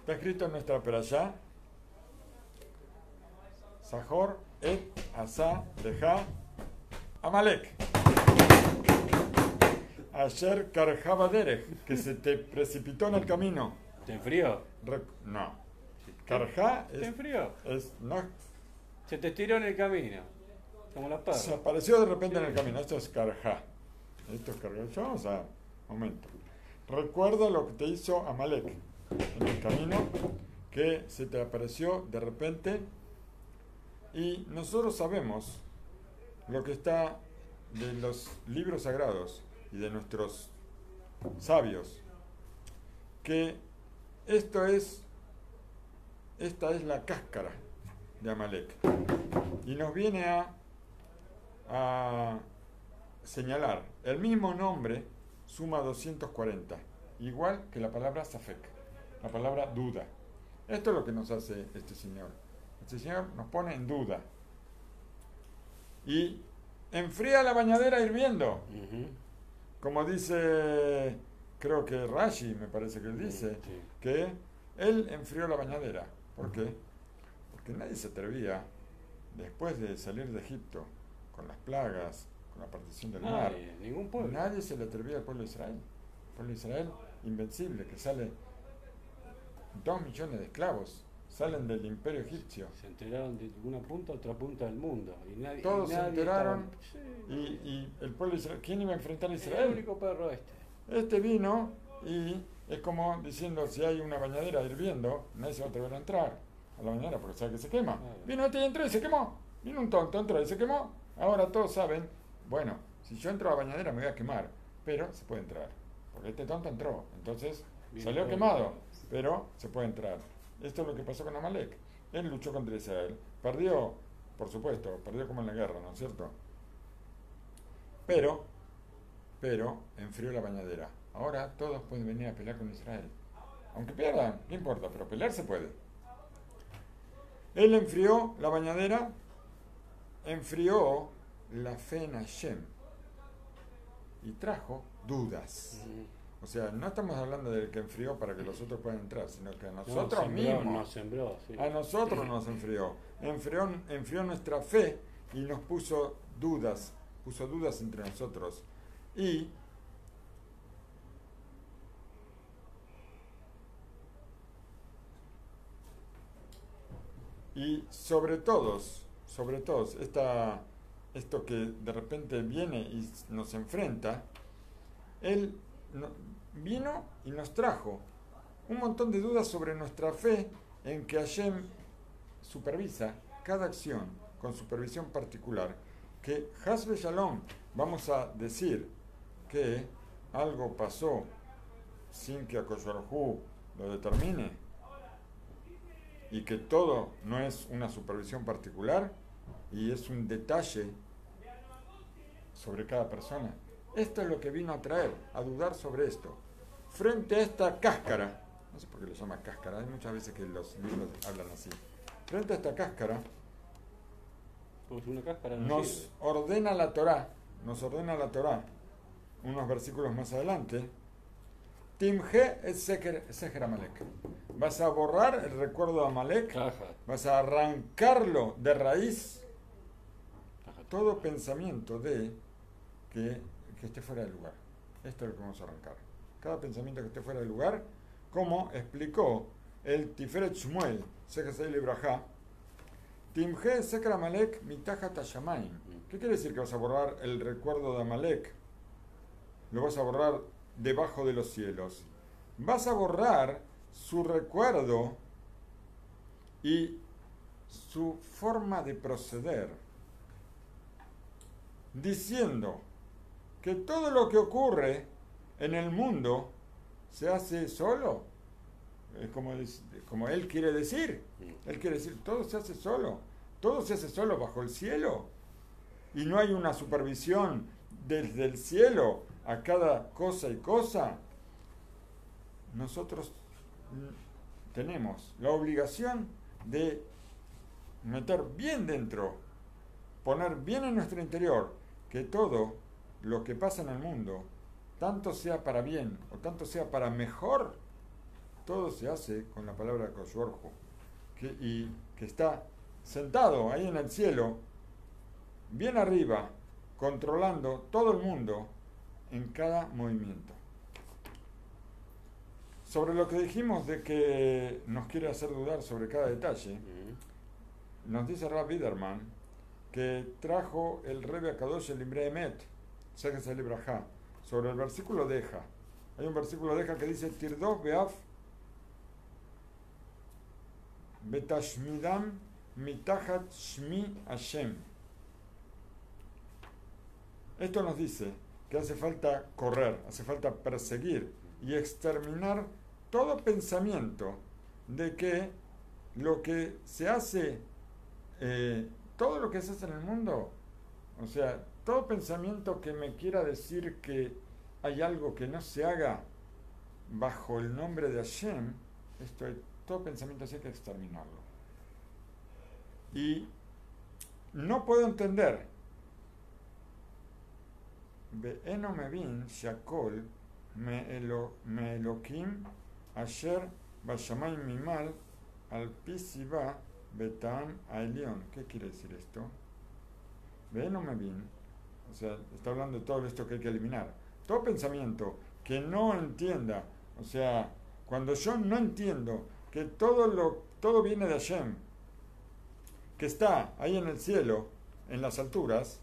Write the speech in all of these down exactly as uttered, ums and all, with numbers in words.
Está escrito en nuestra perashá, Sahor et Asa Deja Amalek. Ayer Karjaba Derech, que se te precipitó en el camino. ¿Te enfrió? Re- no. Karjá ¿Te es, enfrió? es no, Se te estiró en el camino. Como la se perra. apareció de repente en el camino. Esto es Karjá. Esto es Karjá. Ya vamos a momento. Recuerda lo que te hizo Amalek en el camino, que se te apareció de repente. Y nosotros sabemos lo que está de los libros sagrados y de nuestros sabios, que esto es, esta es la cáscara de Amalek. Y nos viene a, a señalar, el mismo nombre suma doscientos cuarenta, igual que la palabra Safek, la palabra duda. Esto es lo que nos hace este señor. Este señor nos pone en duda. Y enfría la bañadera hirviendo. Ujú. Como dice, creo que Rashi, me parece que él dice, Sí. que él enfrió la bañadera. ¿Por qué? Porque nadie se atrevía, después de salir de Egipto, con las plagas, con la partición del mar, Nadie, ningún pueblo. nadie se le atrevía al pueblo de Israel. El pueblo de Israel, invencible, que sale dos millones de esclavos, salen del imperio egipcio. Se enteraron de una punta a otra punta del mundo. Y nadie, Todos y se nadie enteraron. estaba- Y, Sí. y el pueblo de Israel, ¿quién iba a enfrentar a El Israel? único perro este. Este vino y es como diciendo, si hay una bañadera hirviendo, nadie se va a atrever a entrar a la bañadera porque sabe que se quema. Claro. Vino este y entró y se quemó. Vino un tonto, entró y se quemó. Ahora todos saben, bueno, si yo entro a la bañadera me voy a quemar, pero se puede entrar. Porque este tonto entró, entonces Bien, salió todo quemado, bien. pero se puede entrar. Esto es lo que pasó con Amalek. Él luchó contra Israel. Perdió, por supuesto, perdió como en la guerra, ¿no es cierto? Pero, pero, enfrió la bañadera. Ahora todos pueden venir a pelear con Israel. Aunque pierdan, no importa, pero pelear se puede. Él enfrió la bañadera, enfrió la fe en Hashem y trajo dudas. Ujú. O sea, no estamos hablando del que enfrió para que los otros puedan entrar, sino que a Nos nosotros sembró, mismos, Nos sembró, sí. a nosotros nos enfrió. enfrió. Enfrió nuestra fe y nos puso dudas, puso dudas entre nosotros. Y Y sobre todos, sobre todos, esta, esto que de repente viene y nos enfrenta, Él no- vino y nos trajo un montón de dudas sobre nuestra fe en que Hashem supervisa cada acción con supervisión particular, que Hasbe Shalom, vamos a decir que algo pasó sin que Akadosh Baruj Hu lo determine, y que todo no es una supervisión particular y es un detalle sobre cada persona. Esto es lo que vino a traer, a dudar sobre esto. Frente a esta cáscara, no sé por qué lo llama cáscara, hay muchas veces que los libros hablan así. Frente a esta cáscara, Pues una cáscara no nos sirve. ordena la Torá, nos ordena la Torá, unos versículos más adelante, Timje et seker seker Amalek. Vas a borrar el recuerdo de Amalek, Caja. vas a arrancarlo de raíz, Caja. todo pensamiento de que, que esté fuera de lugar. Esto es lo que vamos a arrancar. Cada pensamiento que esté fuera de lugar, como explicó el Tiferet Shmuel, Sefer Ibrahá, Timje seker Amalek mitaja tashamayim. ¿Qué quiere decir que vas a borrar el recuerdo de Amalek? Lo vas a borrar debajo de los cielos. Vas a borrar su recuerdo y su forma de proceder, diciendo que todo lo que ocurre en el mundo se hace solo. Es como, como él quiere decir. Él quiere decir, todo se hace solo. Todo se hace solo bajo el cielo. Y no hay una supervisión desde el cielo a cada cosa y cosa. Nosotros tenemos la obligación de meter bien dentro, poner bien en nuestro interior, que todo lo que pasa en el mundo, tanto sea para bien o tanto sea para mejor, todo se hace con la palabra Koshuorjo, que, y que está sentado ahí en el cielo, bien arriba, controlando todo el mundo en cada movimiento. Sobre lo que dijimos de que nos quiere hacer dudar sobre cada detalle, mm. nos dice Rav Biderman que trajo el Rebbe Akadosh el Imre Emet, Seges el Ibrahá, sobre el versículo de Eja. Hay un versículo de Eja que dice Tirdof Beaf Betashmidam Mitachat Shmi Hashem. Esto nos dice que hace falta correr, hace falta perseguir y exterminar todo pensamiento de que lo que se hace, eh, todo lo que se hace en el mundo, o sea, todo pensamiento que me quiera decir que hay algo que no se haga bajo el nombre de Hashem, esto, todo pensamiento así hay que exterminarlo. Y no puedo entender Be'eno mevin shakol me elokim asher bashamayim mimal al pisiba betam aelion. ¿Qué quiere decir esto? Be'eno mevin, o sea, está hablando de todo esto que hay que eliminar. Todo pensamiento que no entienda, o sea, cuando yo no entiendo que todo lo todo viene de Hashem, que está ahí en el cielo, en las alturas,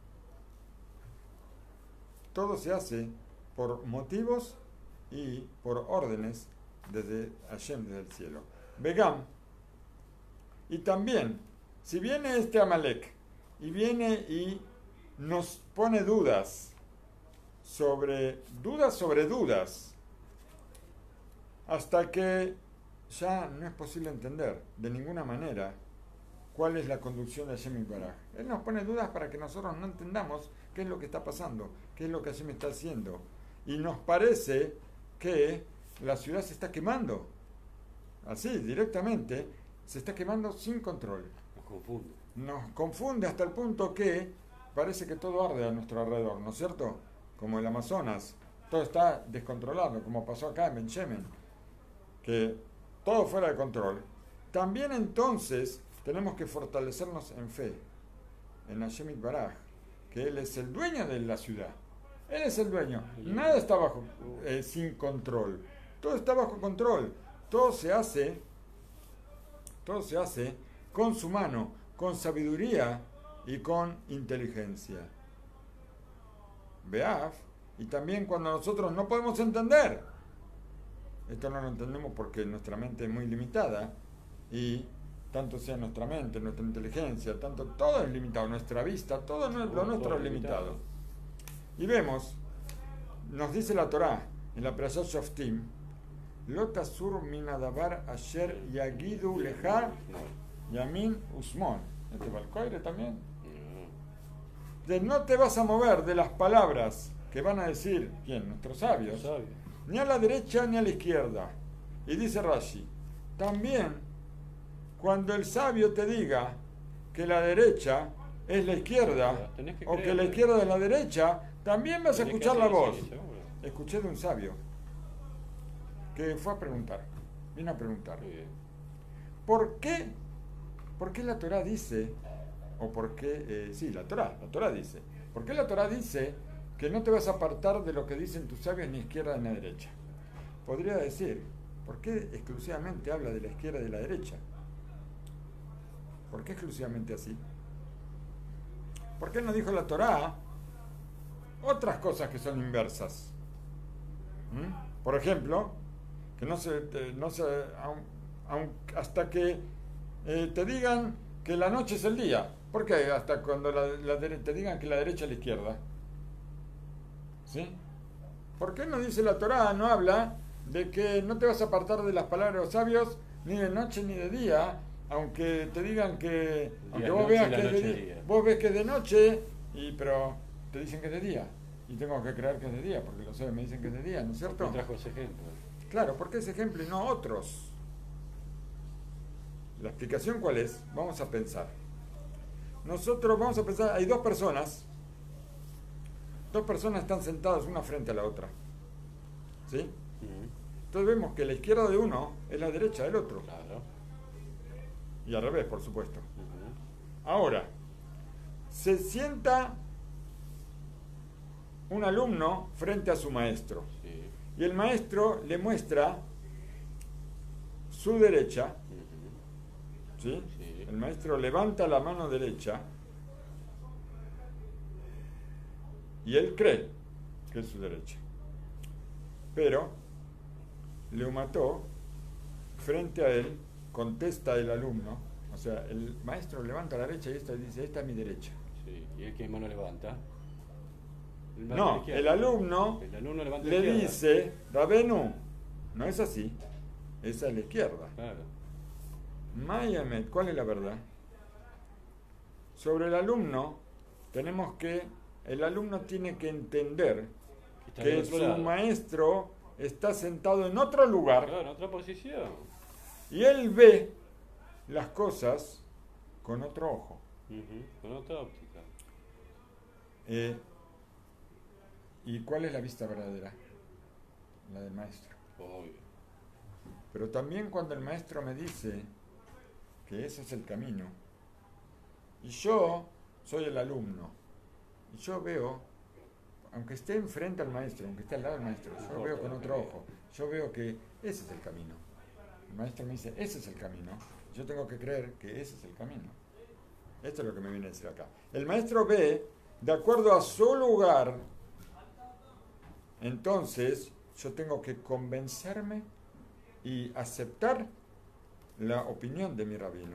todo se hace por motivos y por órdenes desde Hashem, desde el cielo. Begam. Y también, si viene este Amalek y viene y nos pone dudas sobre dudas sobre dudas, hasta que ya no es posible entender de ninguna manera cuál es la conducción de Hashem Yitbaraj. Él nos pone dudas para que nosotros no entendamos qué es lo que está pasando, qué es lo que Hashem está haciendo. Y nos parece que la ciudad se está quemando. Así, directamente, se está quemando sin control. Nos confunde. Nos confunde hasta el punto que parece que todo arde a nuestro alrededor, ¿no es cierto? Como el Amazonas, todo está descontrolado, como pasó acá en Ben Shemen, que todo fuera de control. También entonces tenemos que fortalecernos en fe, en Hashem Yitbaraj, que Él es el dueño de la ciudad. Él es el dueño. Nada está bajo, eh, sin control. Todo está bajo control. Todo se hace, todo se hace con su mano, con sabiduría y con inteligencia. Beaf, y también cuando nosotros no podemos entender, esto no lo entendemos porque nuestra mente es muy limitada, y tanto sea nuestra mente, nuestra inteligencia, tanto todo es limitado, nuestra vista, todo lo nuestro es limitado. Y vemos, nos dice la Torá en la Perashat Shoftim, Lo tasur min adavar asher yagidu leja yamin usmon. Este Balcoire también. De no te vas a mover de las palabras que van a decir, ¿quién? Nuestros sabios, Sabio. ni a la derecha ni a la izquierda. Y dice Rashi, también cuando el sabio te diga que la derecha es la izquierda, que o que la izquierda es la derecha, también vas a escuchar la voz. Sí, Escuché de un sabio que fue a preguntar, vino a preguntar, ¿por qué, por qué la Torá dice, o por qué, eh, sí, la Torá, la Torá dice, ¿por qué la Torá dice que no te vas a apartar de lo que dicen tus sabios ni izquierda ni derecha? Podría decir, ¿por qué exclusivamente habla de la izquierda y de la derecha? ¿Por qué exclusivamente así? ¿Por qué no dijo la Torá otras cosas que son inversas? ¿Mm? Por ejemplo, que no se, no se aun, aun, hasta que eh, te digan que la noche es el día. ¿Por qué? Hasta cuando la, la, te digan que la derecha es la izquierda. ¿Sí? ¿Por qué no dice la Torá, no habla de que no te vas a apartar de las palabras de los sabios ni de noche ni de día, aunque te digan que, aunque vos veas que es de día, vos ves que es de noche, y, pero te dicen que es de día, y tengo que creer que es de día, porque los sabios me dicen que es de día, ¿no es cierto? Me trajo ese ejemplo. Claro, ¿por qué ese ejemplo y no otros? La explicación ¿cuál es? Vamos a pensar. Nosotros vamos a pensar, hay dos personas, dos personas están sentadas una frente a la otra, ¿sí? Uh-huh. Entonces vemos que la izquierda de uno es la derecha del otro. Claro. Y al revés, por supuesto. Ujú. Ahora, se sienta un alumno frente a su maestro. Sí. Y el maestro le muestra su derecha. Ujú. ¿Sí? Sí. El maestro levanta la mano derecha y él cree que es su derecha. Pero Leumató, frente a él, contesta el alumno, o sea, el maestro levanta la derecha y esta dice, esta es mi derecha. Sí. ¿Y él qué mano levanta? El mano No, izquierda. el alumno El alumno levanta la le izquierda. dice, Rabenu, no es así, esa es la izquierda. Claro. Mayamet, ¿cuál es la verdad? Sobre el alumno, tenemos que, el alumno tiene que entender Está que del otro su lado. maestro está sentado en otro lugar Claro, en otra posición. y él ve las cosas con otro ojo. Ujú. Con otra óptica. Eh, ¿Y cuál es la vista verdadera? La del maestro. Obvio. Pero también cuando el maestro me dice que ese es el camino, y yo soy el alumno, y yo veo, aunque esté enfrente al maestro, aunque esté al lado del maestro, yo lo veo con otro ojo, yo veo que ese es el camino. El maestro me dice, ese es el camino, yo tengo que creer que ese es el camino. Esto es lo que me viene a decir acá. El maestro ve, de acuerdo a su lugar, entonces yo tengo que convencerme y aceptar la opinión de mi rabino.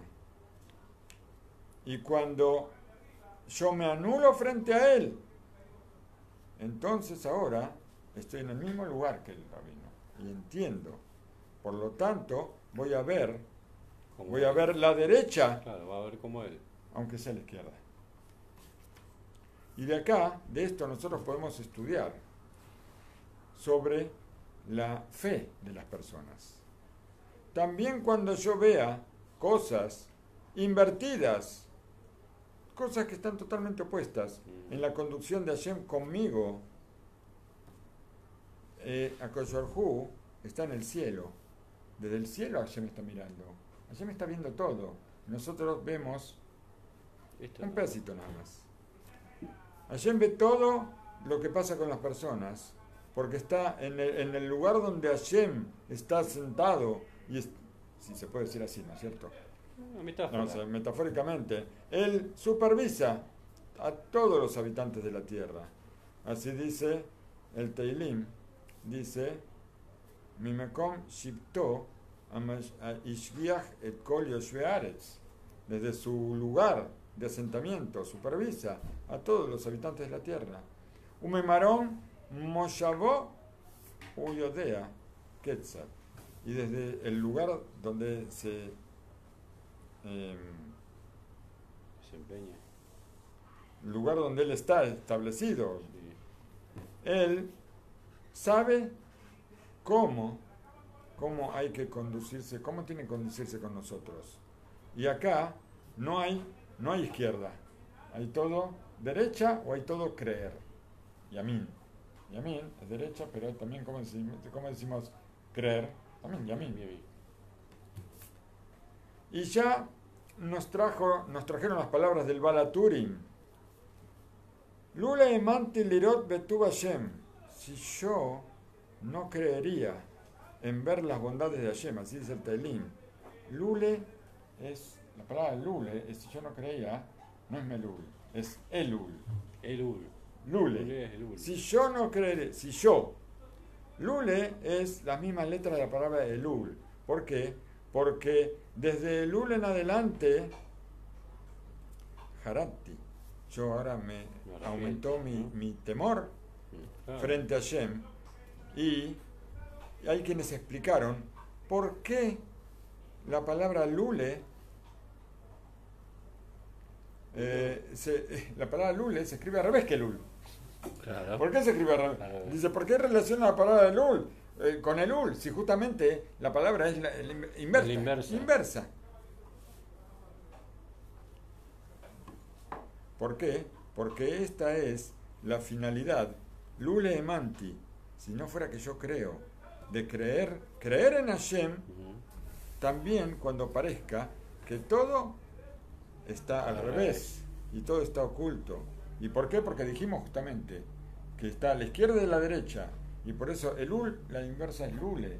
Y cuando yo me anulo frente a él, entonces ahora estoy en el mismo lugar que el rabino y entiendo. Por lo tanto, voy a ver, Como voy a él. ver la derecha, Claro, va a ver como él. aunque sea la izquierda. Y de acá, de esto nosotros podemos estudiar sobre la fe de las personas. También cuando yo vea cosas invertidas, cosas que están totalmente opuestas en la conducción de Hashem conmigo, eh, HaKadosh Baruj Hu está en el cielo. Desde el cielo Hashem está mirando. Hashem está viendo todo. Nosotros vemos Esto un no. pedacito nada más. Hashem ve todo lo que pasa con las personas, porque está en el, en el lugar donde Hashem está sentado, y es, si se puede decir así, ¿no es cierto? Una metáfora. No, o sea, metafóricamente, Él supervisa a todos los habitantes de la tierra. Así dice el Teilim, dice, Mimekom Shipto Ishgiach et Kol Yoshve Haaretz. Desde su lugar de asentamiento, supervisa a todos los habitantes de la tierra. Umemaron Moshavo Uyodea Ketzat. Y desde el lugar donde se eh, Desempeña. el lugar donde él está establecido, Sí. él sabe cómo, cómo hay que conducirse, cómo tiene que conducirse con nosotros. Y acá no hay, no hay izquierda, hay todo derecha o hay todo creer. Yamín. Yamín es derecha, pero también, ¿cómo decimos, cómo decimos creer? También Yamín. Bien, bien. Y ya nos trajo, nos trajeron las palabras del Balaturim. Lule emanti lirot betuv Hashem. Si yo no creería en ver las bondades de Hashem, así dice el Teilim. Lule es, la palabra lule, es si yo no creía, no es melul, es elul. Elul. Lule. Lule es elul. Si yo no creeré, si yo. Lule es la misma letra de la palabra elul. ¿Por qué? Porque desde elul en adelante, Harati, yo ahora me Me aumentó arrepiento, mi, ¿no? mi temor Claro. frente a Hashem. Y hay quienes explicaron por qué la palabra lule, eh, se- la palabra lule se escribe al revés que lul. Claro. ¿Por qué se escribe al revés? Al revés. Dice, ¿por qué relaciona la palabra lul eh, con el ul? Si justamente la palabra es la, el in- inversa. La inversa. Inversa. ¿Por qué? Porque esta es la finalidad. Lule emanti. Si no fuera que yo creo de creer, creer en Hashem, Ujú. también cuando parezca que todo está al Al revés revés. y todo está oculto. ¿Y por qué? Porque dijimos justamente que está a la izquierda y a la derecha, y por eso el ul, la inversa es lule,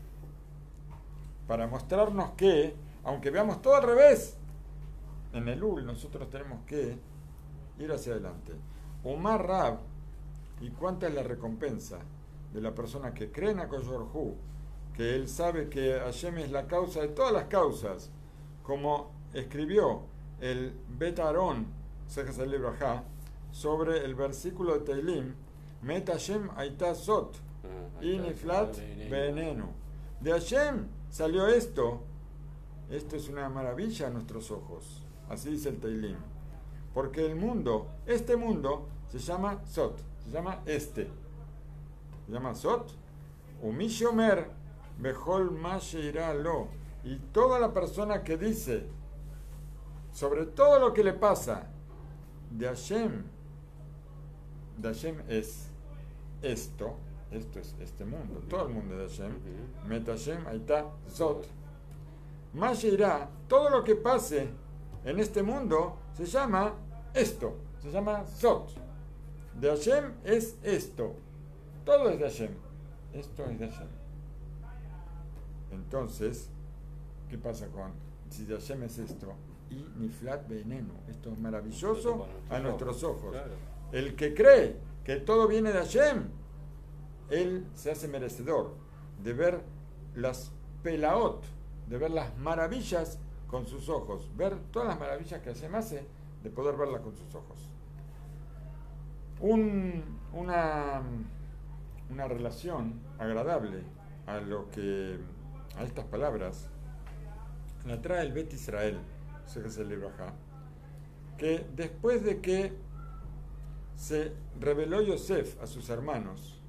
para mostrarnos que, aunque veamos todo al revés, en el ul nosotros tenemos que ir hacia adelante. Umar Rab, ¿y cuánta es la recompensa de la persona que cree en Akadosh Baruj Hu, que él sabe que Hashem es la causa de todas las causas, como escribió el Bet Aarón, Sejas el libro Ajá, sobre el versículo de Teilim, Met Hashem Aita Sot, Ah, ahí y está. Niflat Veneno. Veneno. De Hashem salió esto. Esto es una maravilla a nuestros ojos. Así dice el Teilim. Porque el mundo, este mundo, se llama Sot, se llama este. Se llama Sot, Umishomer, Behol Masheira Lo. Y toda la persona que dice sobre todo lo que le pasa de Hashem, de Hashem es esto, esto es este mundo, todo el mundo de Hashem, Ujú. Met Hashem, ahí está, Zot. Masheira, todo lo que pase en este mundo se llama esto, se llama Zot. De Hashem es esto, todo es de Hashem, esto es de Hashem. Entonces, ¿qué pasa con, si de Hashem es esto? Y Niflat Veneno, esto es maravilloso a nuestros ojos. Claro. El que cree que todo viene de Hashem, él se hace merecedor de ver las pelaot, de ver las maravillas con sus ojos, ver todas las maravillas que Hashem hace, de poder verlas con sus ojos. Un, una, una relación agradable a lo que a estas palabras la trae el Bet Israel, ese es el libro Ajá, que después de que se reveló Yosef a sus hermanos,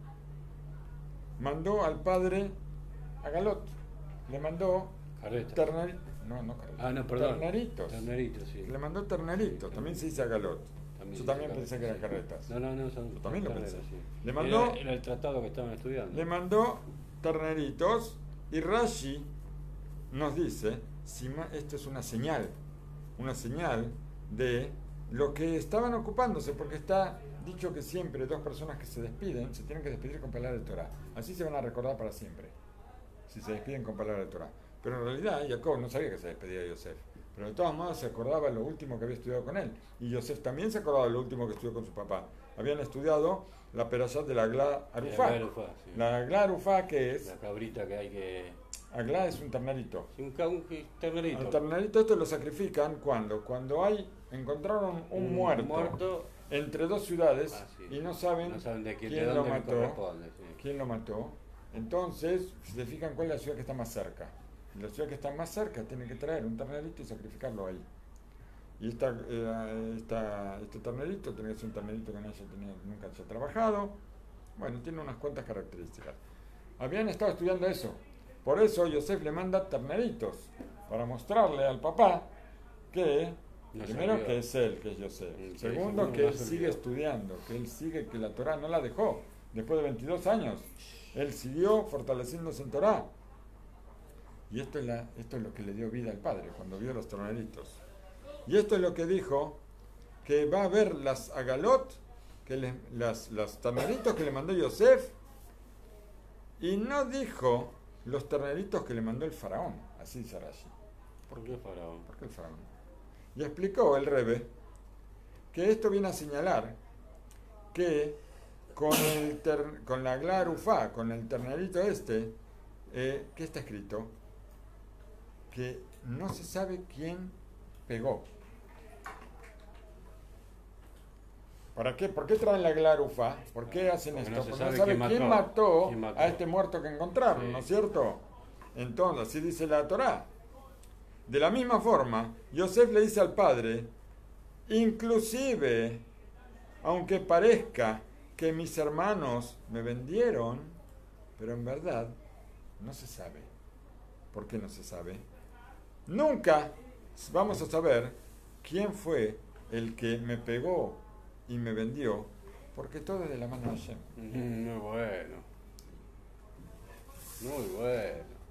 mandó al padre a Galot, le mandó Carreta. terner, no, no carreta, Ah, no, perdón. terneritos, Terneritos, sí. le mandó terneritos, Sí, también se dice a Galot. También Yo dice también carreta, pensé que eran sí. carretas. No, no, no, son Yo también lo carretas, pensé. sí. Le mandó- Era, era el tratado que estaban estudiando. Le mandó terneritos y Rashi nos dice, si ma- esto es una señal, una señal de lo que estaban ocupándose, porque está dicho que siempre dos personas que se despiden se tienen que despedir con palabra de Torah. Así se van a recordar para siempre, si se despiden con palabra de Torah. Pero en realidad Jacob no sabía que se despedía de Yosef, pero de todos modos se acordaba de lo último que había estudiado con él. Y Yosef también se acordaba de lo último que estudió con su papá. Habían estudiado la perashá de la Agla Arufá. La Arufá, sí. La Agla Arufá, que es, La cabrita que hay que... Agla es un ternerito. Sí, un, ca- un ternerito. Al ternerito esto lo sacrifican cuando, cuando hay, encontraron un, muerto, entre dos ciudades Ah, sí. y no saben, No saben de quién, quién de lo dónde le mató. corresponde, sí. quién lo mató. Entonces, si se fijan cuál es la ciudad que está más cerca. Y la ciudad que está más cerca tiene que traer un ternerito y sacrificarlo ahí. Y esta, eh, esta- este ternerito tiene que ser un ternerito que no haya tenido, nunca haya trabajado. Bueno, tiene unas cuantas características. Habían estado estudiando eso. Por eso Yosef le manda terneritos, para mostrarle al papá que, No se primero, olvidó. que es él, que es Yosef. Mm, sí, Segundo, segundo, que no él se sigue olvidó. estudiando, que él sigue, que la Torah no la dejó. Después de veintidós años, él siguió fortaleciéndose en Torah. Y esto es, la, esto es lo que le dio vida al padre, cuando vio los terneritos. Y esto es lo que dijo, que va a ver las agalot, que le- las, las terneritos que le mandó Yosef, y no dijo los terneritos que le mandó el faraón, así dice Rashi. ¿Por qué faraón? ¿Por qué el faraón? Y explicó el Rebe que esto viene a señalar que con, el ter- con la Glarufá, con el ternerito este, eh, ¿qué está escrito? Que no se sabe quién pegó. ¿Para qué? ¿Por qué traen la Glarufá? ¿Por qué hacen Porque esto? no se Porque no sabe sabe quién quién mató. mató, ¿Quién mató? a este muerto que encontraron, Sí. ¿no es cierto? Entonces, así dice la Torá. De la misma forma, Yosef le dice al padre, inclusive, aunque parezca que mis hermanos me vendieron, pero en verdad no se sabe. ¿Por qué no se sabe? Nunca vamos a saber quién fue el que me pegó y me vendió, porque todo es de la mano de Hashem. Mm, Muy bueno. Muy bueno.